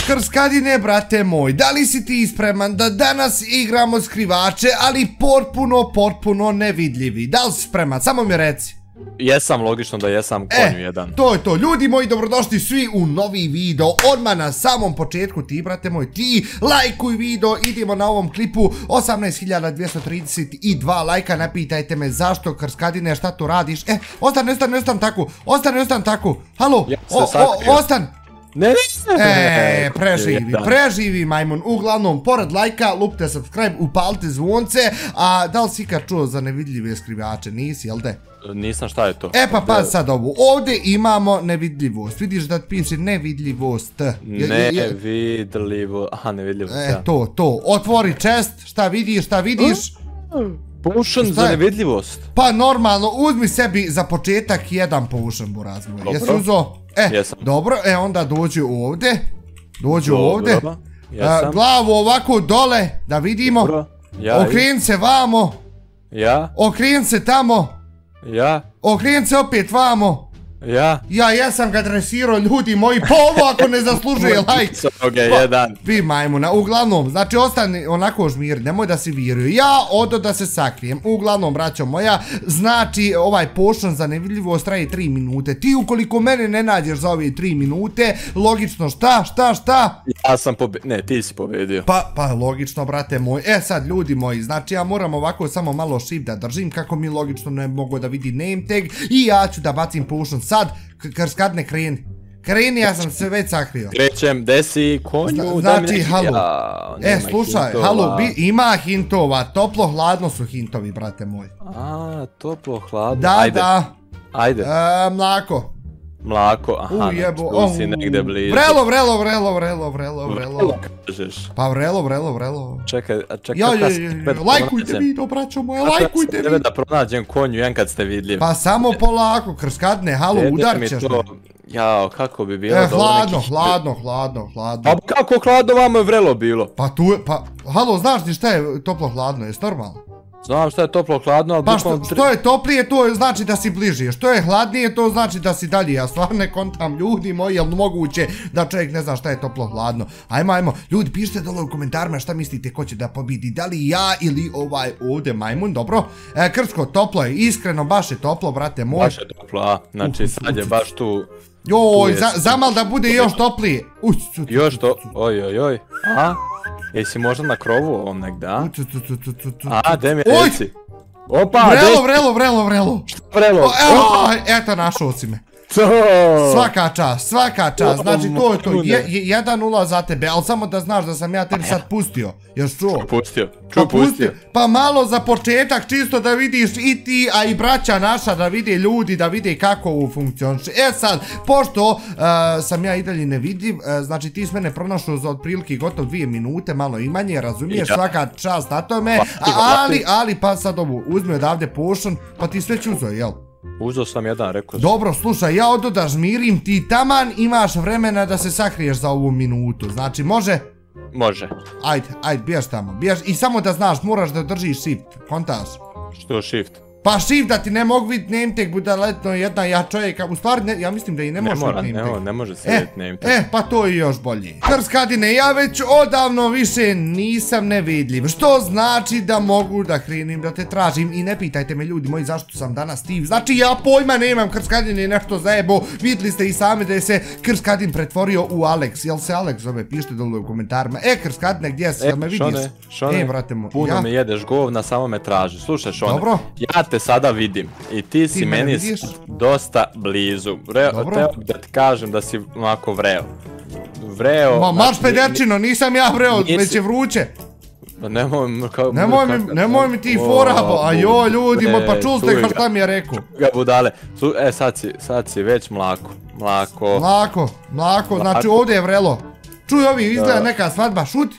Krskadine, brate moj, da li si ti spreman da danas igramo skrivače, ali potpuno nevidljivi? Da li si spreman? Samo mi reci. Jesam, logično da jesam, konju jedan. To je to, ljudi moji, dobrodošli svi u novi video. Odmah na samom početku ti, brate moj, ti lajkuj video, idemo na ovom klipu 18.232 lajka, napitajte me zašto, Krskadine, šta tu radiš? Ostan tako, halo, ostan. Preživi majmun. Uglavnom, pored lajka, lupite subscribe, upalite zvonce. A da li si ikad čuo za nevidljive skrivače? Nisi, jel de? Nisam, šta je to? Pa sad ovo, ovdje imamo nevidljivost. Vidiš da piše nevidljivost. Nevidljivost, aha, nevidljivost, ja. To, otvori chest, šta vidiš? Potion za nevidljivost. Pa normalno, uzmi sebi za početak jedan potion, buraz moj. Jesi uzo? Dobro, onda dođi ovdje. Glavu ovako dole, da vidimo. Okreni se vamo. Okreni se tamo. Okreni se opet vamo. Ja jesam ga dresirao, ljudi moji, pa ovo ako ne zaslužuje lajk. Vi majmuna, uglavnom, znači ostani onako žmir, nemoj da si vjeruju. Ja odo da se sakrijem, uglavnom, braćo moja, znači ovaj potion za nevidljivost traje 3 minute. Ti ukoliko mene ne nađeš za ove 3 minute, logično šta? Ja sam ne, ti si pobedio. Pa logično, brate moj. Sad, ljudi moji, znači ja moram ovako samo malo shift da držim kako mi logično ne mogu da vidi name tag i ja ću da bacim potion sad. Krskadne, kreni, ja sam se već sakrio. Krećem, desi, konju. Znači, halo. Slušaj, halo, ima hintova, toplo, hladno su hintovi, brate moj. Toplo, hladno. Da. Ajde. Mlako, aha, tu si negde blizu. Vrelo. Pa vrelo. Čekaj, lajkujte video, braćo moje, lajkujte video. Da pronađem konju, jedan kad ste vidljivi. Pa samo polako, Krskadne, halo, udar ćeš me. Jao, kako bi bilo da hladno. Pa kako hladno vamo je vrelo bilo? Pa tu je, halo, znaš ti šta je toplo hladno, jesi normalno? Znam šta je toplo hladno, ali... Pa što je toplije, to znači da si bliže. Što je hladnije, to znači da si dalje. Ja stvarno ne kontam, ljudi moji, jel moguće da čovjek ne zna šta je toplo hladno. Ajmo, ljudi, pišite dole u komentarima šta mislite ko će da pobidi. Da li ja ili ovaj ovdje majmun, dobro? Krsko, toplo je, iskreno, baš je toplo, brate moj. Baš je toplo, znači sad je baš tu... Joj, zamal da bude još toplije. Još to, oj, aha. Jesi možda na krovu ovom negdje, a? Daj mi reci. Opa, vrelo. Vrelo. Eto, našao si me. Svaka čast, znači to je to, 1-0 za tebe, ali samo da znaš da sam ja tebi sad pustio, još čuo? Pustio. Pa malo za početak, čisto da vidiš i ti, a i braća naša, da vide ljudi, da vide kako ovo funkcioniše. Sad, pošto sam ja i dalje nevidljiv, znači ti s mene pronašao za otprilike gotovo 2 minute, malo i manje, razumiješ, svaka čast na tome, ali pa sad ovo, uzmi odavde potion, pa ti sve uzo, jel? Uzeo sam jedan, rekao sam. Dobro, slušaj, ja odo da žmirim, ti taman imaš vremena da se sakriješ za ovu minutu, znači može? Može. Ajde, bijaš tamo, bijaš i samo da znaš, moraš da držiš shift, kontaš? Što shift? Pa shift da ti ne mogu vidjeti name tag, budaletno jedna ja čovjeka, u stvari ja mislim da i ne možeš vidjeti name tag. Ne može se vidjeti name tag. Pa to je još bolje. Krskadine, ja već odavno više nisam nevidljiv, što znači da mogu da krenim da te tražim i ne pitajte me, ljudi moji, zašto sam danas Steve, znači ja pojma nemam, Krskadine nešto zajebo, vidjeli ste i sami da je se Krskadin pretvorio u Alex, jel se Alex zove, pišite dole u komentarima. Krskadine, gdje si, jel me vidiš? Šone, puno me jedeš govna, samo me traži, slušaj Šone, ja te sada vidim i ti si meni dosta blizu. Teo da ti kažem da si onako vreo. Ma marš pederčino, nisam ja vreo, već je vruće. Nemoj mi ti forabo, a joj ljudi, pa čuli ste šta mi je rekao. Budale, sad si već mlako. Mlako, znači ovdje je vrelo. Čuj, ovi izgleda neka svadba, šuti.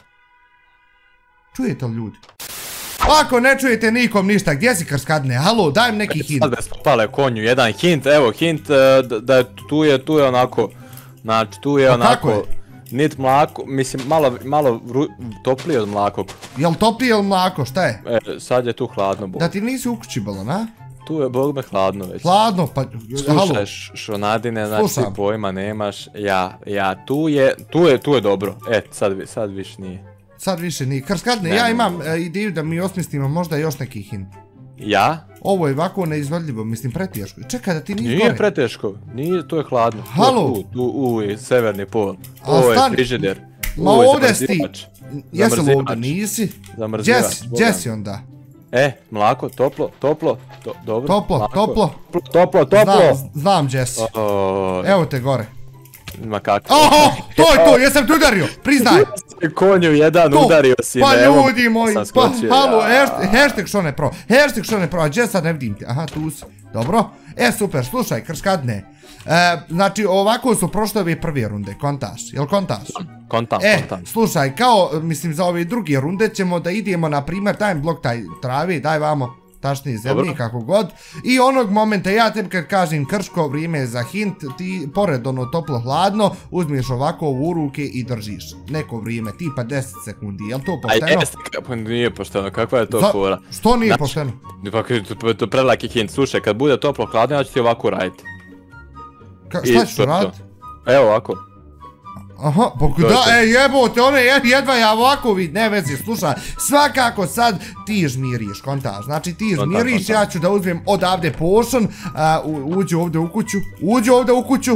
Čujete li ljudi? Ako ne čujete nikom ništa, gdje si Krskadne? Halo, daj mi neki hint. Sad bez popale konju, jedan hint, evo hint da tu je onako, znači tu je onako, nit mlako, mislim malo toplije od mlakog. Jel toplije od mlako, šta je? Sad je tu hladno. Da ti nisi u kući bilo, na? tu je bog me hladno već. Hladno, pa... Slušaj, Šonadine, znači ti pojma nemaš, tu je dobro. Sad više nije. Sad više nije. Krskadne, ja imam ideju da mi osmislimo možda još neki hint. Ja? Ovo je ovako neizvodljivo, mislim preteško. Čekaj da ti nije gore. Nije preteško, nije, to je hladno. Halo? Tu je severni pol. Ovo je frižider. Ma ovdje si ti. Jesi li ovdje, nisi? Gdje si onda? Mlako, toplo, dobro. Toplo. Znam gdje si. Evo te gore. Ma kako? Oho, to je to, jesam te udario, priznaj. Konju jedan udario si me. Pa ljudi moji, pa halo, hashtag Šone Pro, a gdje sad ne vidim te, aha tu si, dobro. Super, slušaj, Krskadne, znači ovako su prošle ove prve runde, kontaš, jel kontaš? Kontam. Slušaj, kao, mislim za ove druge runde ćemo da idemo, na primjer, dajem blok taj travi, daj vamo. Tačnije zemlji, kako god. I onog momenta, ja tebi kad kažem Krško, vrijeme je za hint, ti pored ono toplo-hladno, uzmiješ ovako u ruke i držiš. Neko vrijeme, tipa 10 sekundi, jel to pošteno? Nije pošteno, kakva je to fora? Što nije pošteno? To je prelaki hint, slušaj, kad bude toplo-hladno, ja ću ti ovako raditi. Šta ću raditi? Evo ovako. Aha, da, jebote, one jedva ja ovako vid, ne vezi, slušaj, svakako sad ti žmiriš, kontaž, znači ti žmiriš, ja ću da uzmem odavde pošon, uđi ovdje u kuću,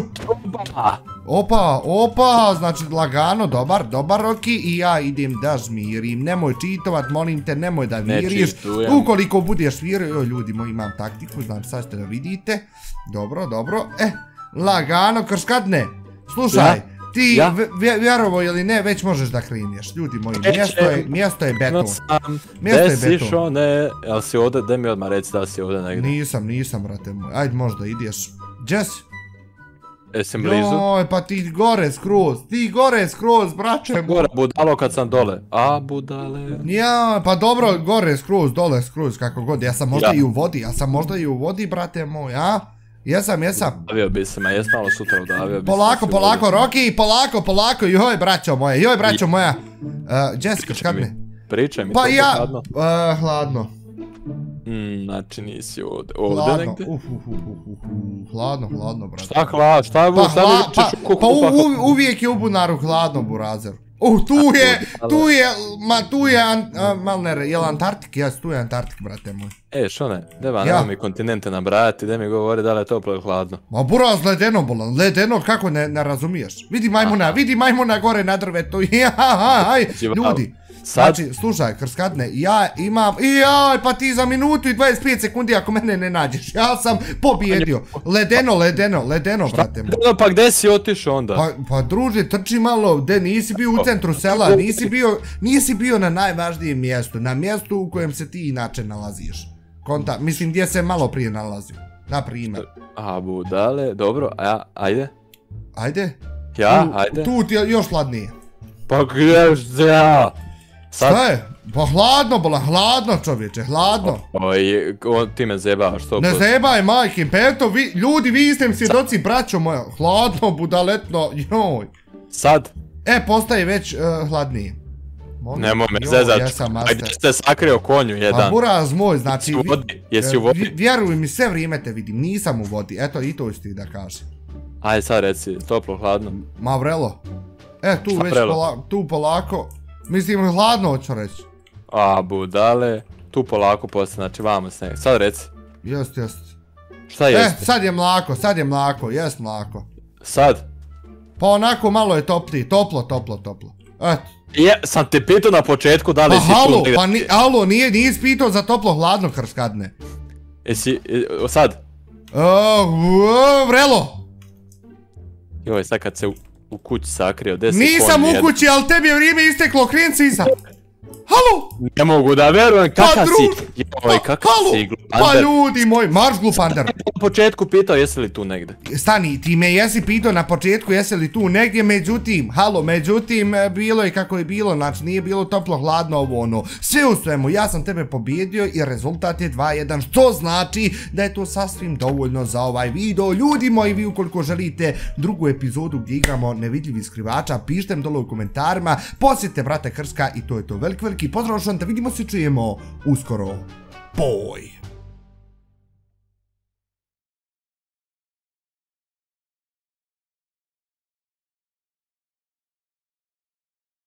opa, znači lagano, dobar Roki, i ja idem da žmirim, nemoj čitovat, molim te, nemoj da viriš, ukoliko budeš virio, ljudi moji, imam taktiku, znači sad ćete da vidite, dobro, lagano, Krskadne, slušaj, ti, vjerovo ili ne, već možeš da krenješ, ljudi moji, mjesto je beton. Gdje si Šone, jel si ovdje, daj mi odmah reci da si ovdje negdje. Nisam, brate moj, ajde možda ideš. Gdje si? Jesam blizu? Joj, pa ti gore skroz, braće. Gore, budalo kad sam dole, a budale. Ja, pa dobro, gore skroz, dole skroz, kako god, ja sam možda i u vodi, brate moj, a? Jesam. Davio bi se, jes malo sutra udavio bi se. Polako, Roki, polako, joj braćo moja. Jessica, Krskadne. Pričaj mi, pa ja, hladno. Znači nisi ovdje negdje? Hladno, brate. Šta je Pa uvijek je u bunaru hladno, burazer. Tu je, Malner, jel Antarktik? Jes, tu je Antarktik, brate moj. Šone, deva nema mi kontinente nabrajati, da mi govori da li je toplo ili hladno. Ma buraz, ledeno, kako ne razumiješ? Vidi majmuna gore na drvetu, ljudi. Znači, slušaj, Krskadne, ja imam, pa ti za minutu i 25 sekundi ako mene ne nađeš, ja sam pobjedio. Ledeno, brate moj. Pa gdje si otišao onda? Pa druže, trči malo, gdje nisi bio u centru sela, nisi bio na najvažnijem mjestu, na mjestu u kojem se ti inače nalaziš. Mislim, gdje se malo prije nalazio, na primjer. A budale, dobro, ajde. Ajde? Ja, ajde. Tu ti je još hladnije. Pa gdje ja? Šta je? Pa hladno čovječe, hladno. Ti me zebavaš, što? Ne zebaj, majke, peto, ljudi, vi ste mi svjedoci, braćo moja, hladno, budaletno, joj. Sad? Postaje već hladnije. Nemoj me zezat, gdje ste sakrio konju jedan? Pa buraz moj, znači, jesi u vodi? Vjeruj mi, sve vrijeme te vidim, nisam u vodi, eto i to ću ti da kažem. Ajde sad reci, toplo, hladno. Ma vrelo. Tu polako. Mislim, hladno hoću reći. A budale, tu polako poslije, znači vamo sneg. Sad reci. Jest. Šta jest? Sad je mlako, jest mlako. Sad? Pa onako malo je toplije, toplo. Eto. Sam te pitao na početku da li si tu negdje. Alo, nisi pitao za toplo hladno, Krskadne. Sad? Vrelo. Joj, sad kad se u kući sakrio, 10 konji. Nisam u kući, ali tebi je vrijeme isteklo, kren se iza. Halo? Ne mogu da verujem, kakav si? Joj, kakav si glupander. Pa ljudi moj, marš glupander. Na početku pitao jesi li tu negdje. Stani, ti me jesi pitao na početku jesi li tu negdje, međutim, bilo je kako je bilo, znači nije bilo toplo, hladno, ovo ono. Sve u svemu, ja sam tebe pobjedio i rezultat je 2-1, što znači da je to sasvim dovoljno za ovaj video. Ljudi moji, vi ukoliko želite drugu epizodu gdje igramo nevidljivi skrivača, pišite mi dole u komentarima, posjetite brata Krska i to je to. Veliki pozdrav, da vidimo se, čujemo uskoro. Boj!